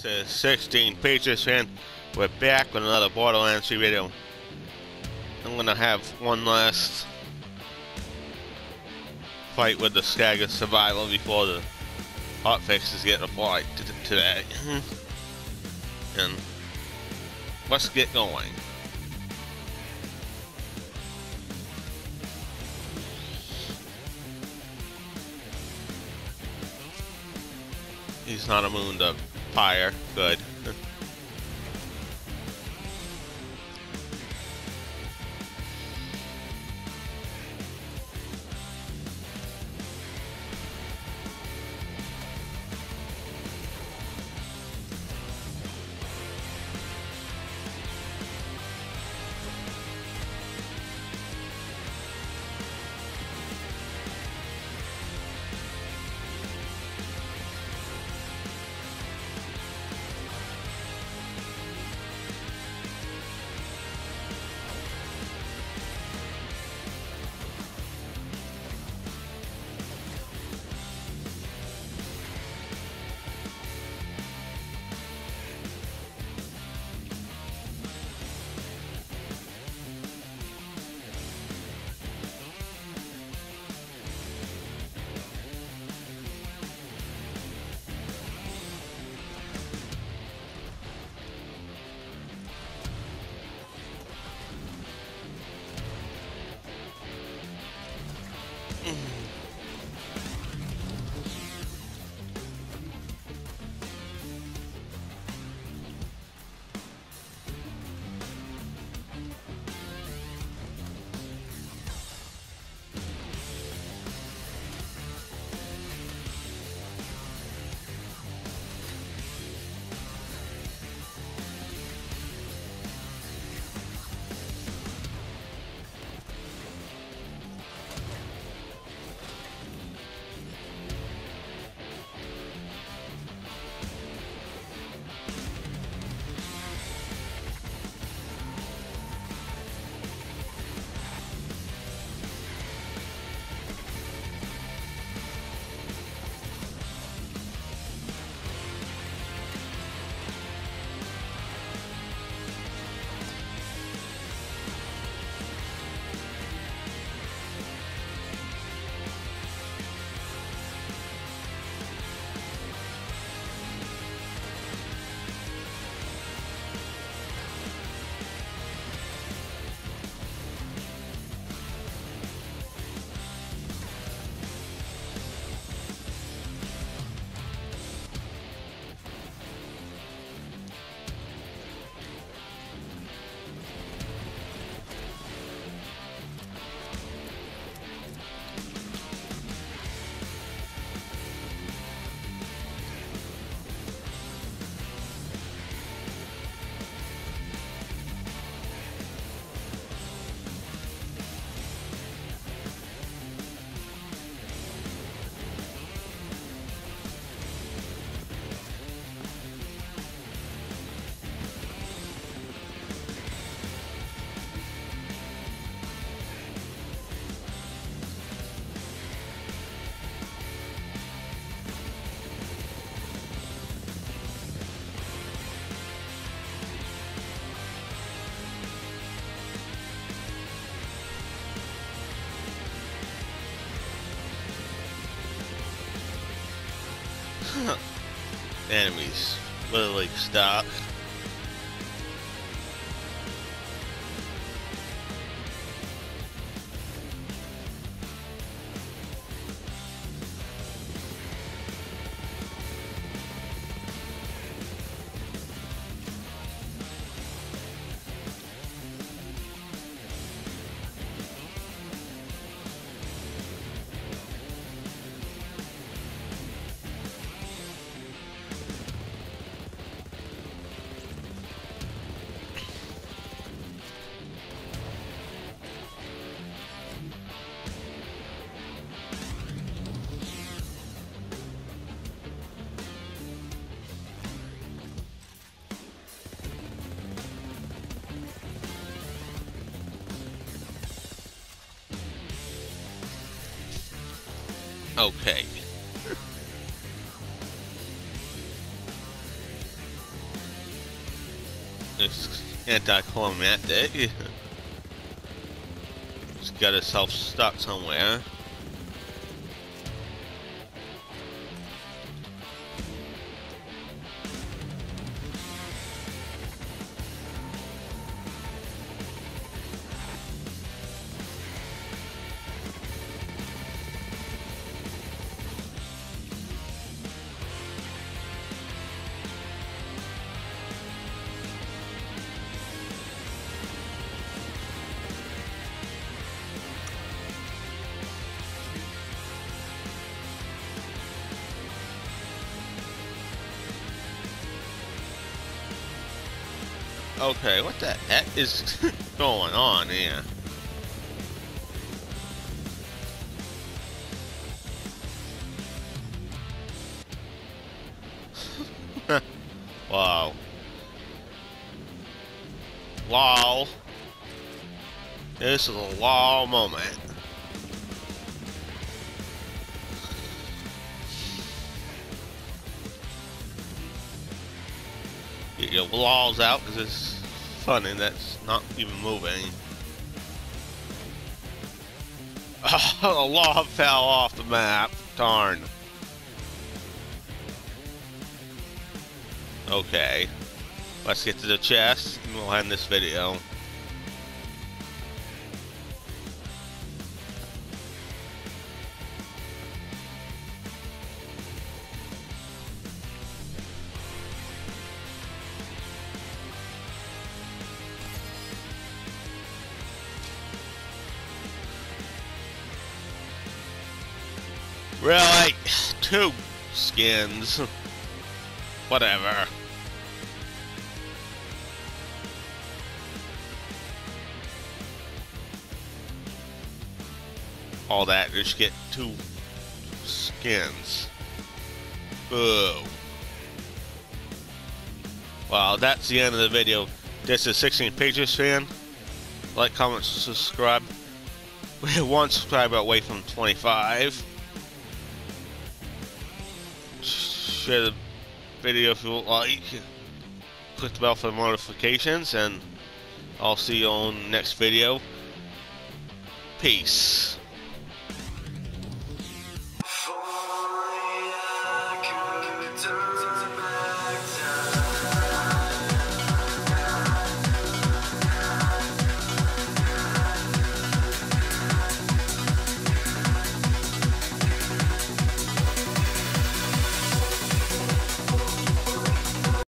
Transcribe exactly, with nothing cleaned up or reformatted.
This is sixteen Patriots fan. We're back with another Borderlands three video. I'm gonna have one last fight with the Skagga Survival before the hotfixes get applied today. And let's get going. He's not immune to fire. Good. Enemies literally stuck. Okay. It's anticlimactic. It's got itself stuck somewhere. Okay, what the heck is going on here? Wow. Wow. This is a wow moment. Get your walls out because it's funny that's not even moving. Oh, the log fell off the map. Darn. Okay. Let's get to the chest and we'll end this video. Really? Two skins. Whatever. All that, just get two skins. Boo. Well, that's the end of the video. This is sixteen Pages fan. Like, comment, subscribe. We're one subscriber away from twenty-five. Share the video if you like. Click the bell for notifications, and I'll see you on the next video. Peace. If only I could turn